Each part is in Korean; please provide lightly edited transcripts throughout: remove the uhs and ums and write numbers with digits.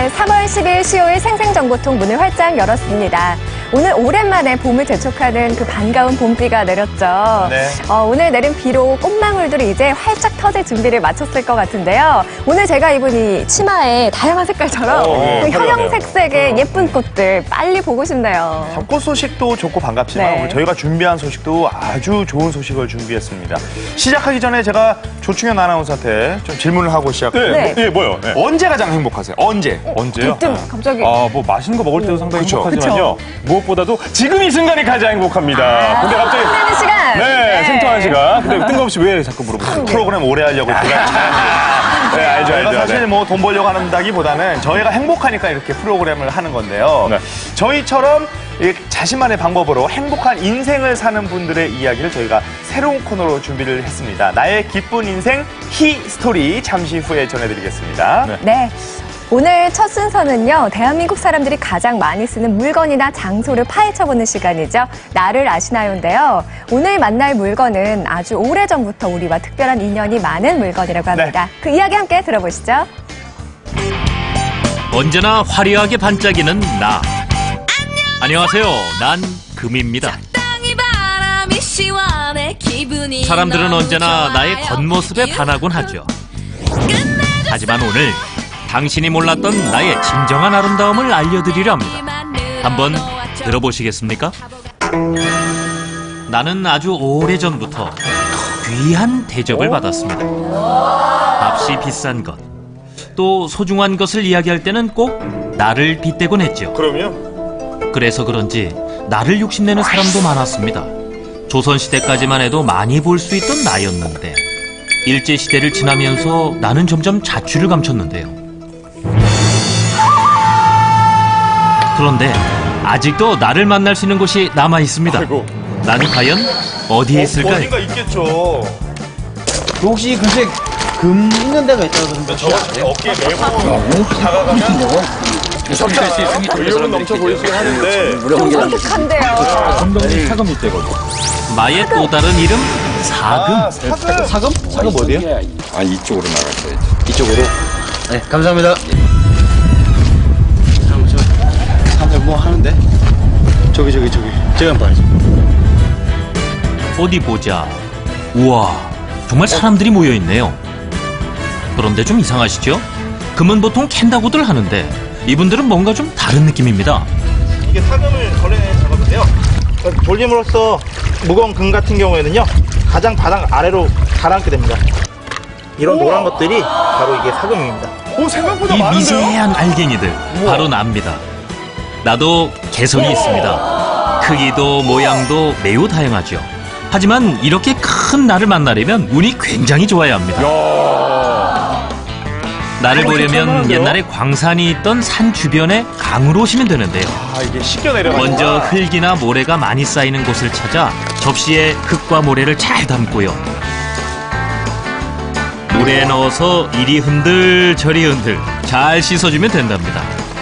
네, 3월 10일 수요일 생생정보통 문을 활짝 열었습니다. 오늘 오랜만에 봄을 재촉하는 그 반가운 봄비가 내렸죠. 네. 오늘 내린 비로 꽃망울들이 이제 활짝 터질 준비를 마쳤을 것 같은데요. 오늘 제가 입은 이 치마에 다양한 색깔처럼 그 형형색색의 예쁜 꽃들 빨리 보고 싶네요. 벚꽃 소식도 좋고 반갑지만 네. 오늘 저희가 준비한 소식도 아주 좋은 소식을 준비했습니다. 시작하기 전에 제가 조충현 아나운서한테 좀 질문을 하고 시작할게요. 네. 뭐요? 네. 언제 가장 행복하세요? 언제? 언제요? 좀 갑자기. 뭐 맛있는 거 먹을 때도 상당히 그쵸. 행복하지만요. 무엇보다도 지금 이 순간이 가장 행복합니다. 근데 갑자기 생통하는 시간. 네, 생통한 시간. 근데 뜬금없이 왜 자꾸 물어보세요? 프로그램 오래 하려고 제가 네, 알죠, 저희가 알죠. 사실 네. 뭐 돈 벌려고 한다기보다는 저희가 행복하니까 이렇게 프로그램을 하는 건데요. 네. 저희처럼 자신만의 방법으로 행복한 인생을 사는 분들의 이야기를 저희가 새로운 코너로 준비를 했습니다. 나의 기쁜 인생 히스토리 잠시 후에 전해드리겠습니다. 네. 네. 오늘 첫 순서는요, 대한민국 사람들이 가장 많이 쓰는 물건이나 장소를 파헤쳐보는 시간이죠. 나를 아시나요인데요. 오늘 만날 물건은 아주 오래전부터 우리와 특별한 인연이 많은 물건이라고 합니다. 그 이야기 함께 들어보시죠. 언제나 화려하게 반짝이는 나. 안녕하세요. 난 금입니다. 사람들은 언제나 나의 겉모습에 반하곤 하죠. 하지만 오늘 당신이 몰랐던 나의 진정한 아름다움을 알려드리려 합니다. 한번 들어보시겠습니까? 나는 아주 오래전부터 귀한 대접을 받았습니다. 값이 비싼 것, 또 소중한 것을 이야기할 때는 꼭 나를 빗대곤 했죠. 그럼요. 그래서 그런지 나를 욕심내는 사람도 많았습니다. 조선시대까지만 해도 많이 볼 수 있던 나였는데 일제시대를 지나면서 나는 점점 자취를 감췄는데요. 그런데 아직도 나를 만날 수 있는 곳이 남아 있습니다. 아이고. 나는 과연 어디에 있을까요? 어디가 있겠죠. 혹시 글쎄 금 있는 데가 있다고 그러는데 저 어깨에 메고 다가가면 의욕은 넘쳐 보이시긴 하는데 좀 섬뜩한데요. 검정이 사금 있대거든. 나의 또 다른 이름 사금. 사금? 사금 어디야? 이쪽으로 나가셔야지. 이쪽으로? 네, 감사합니다. 사람들 뭐 하는데? 저기. 제가 한번 봐야지. 어디 보자. 우와, 정말 사람들이 모여있네요. 그런데 좀 이상하시죠? 금은 보통 캔다고들 하는데 이분들은 뭔가 좀 다른 느낌입니다. 이게 사금을 걸러내는 작업인데요. 돌림으로써 무거운 금 같은 경우에는요, 가장 바닥 아래로 가라앉게 됩니다. 이런 노란 것들이 바로 이게 사금입니다. 오, 생각보다 이 많은데요? 미세한 알갱이들 바로 납니다. 나도 개성이 있습니다. 크기도 모양도 매우 다양하죠. 하지만 이렇게 큰 나를 만나려면 운이 굉장히 좋아야 합니다. 나를 보려면 옛날에 광산이 있던 산 주변에 강으로 오시면 되는데요. 이게 씻겨 내려가니까. 먼저 흙이나 모래가 많이 쌓이는 곳을 찾아 접시에 흙과 모래를 잘 담고요. 물에 넣어서 이리 흔들 저리 흔들 잘 씻어주면 된답니다.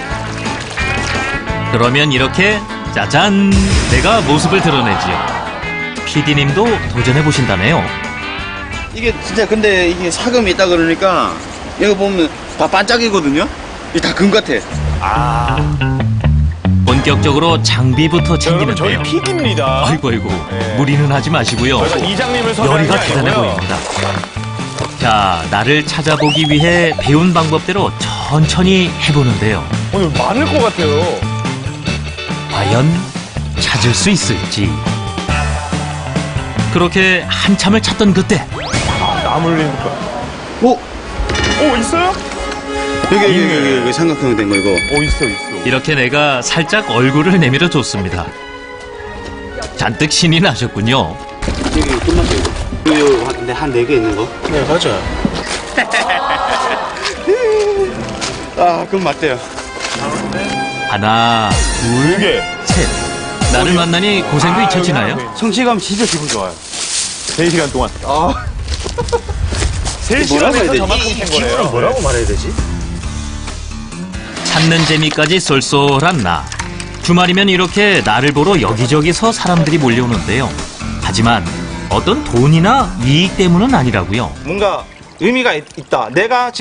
그러면 이렇게 짜잔 내가 모습을 드러내지요. PD님도 도전해보신다네요. 이게 진짜 근데 이게 사금이 있다 그러니까 여기 보면 다 반짝이거든요? 이게 다 금 같아. 본격적으로 장비부터 여러분, 저희 챙기는데요. PD입니다. 아이고 네. 무리는 하지 마시고요. 저희가 이장님을 섭외한 요리가 게 대단해 아니고요. 보입니다. 자, 나를 찾아보기 위해 배운 방법대로 천천히 해보는데요. 오늘 많을 것 같아요. 과연 찾을 수 있을지. 그렇게 한참을 찾던 그때 땀 흘리니까. 오! 있어요? 여기 삼각형 된 거 이거. 있어. 이렇게 내가 살짝 얼굴을 내밀어 줬습니다. 잔뜩 신이 나셨군요. 여기 끝났어 이거. 근데 한 4개 있는 거? 네, 맞아. 그럼 맞대요. 하나, 둘, 개. 셋. 나를 만나니 고생도 잊혀지나요? 성취감 진짜 기분 좋아요. 3시간 동안. 3시간에서 저만큼 캔 거예요. 뭐라고 말해야 되지? 찾는 재미까지 쏠쏠한 나. 주말이면 이렇게 나를 보러 여기저기서 사람들이 몰려오는데요. 하지만 어떤 돈이나 이익 때문은 아니라고요. 뭔가 의미가 있다. 내가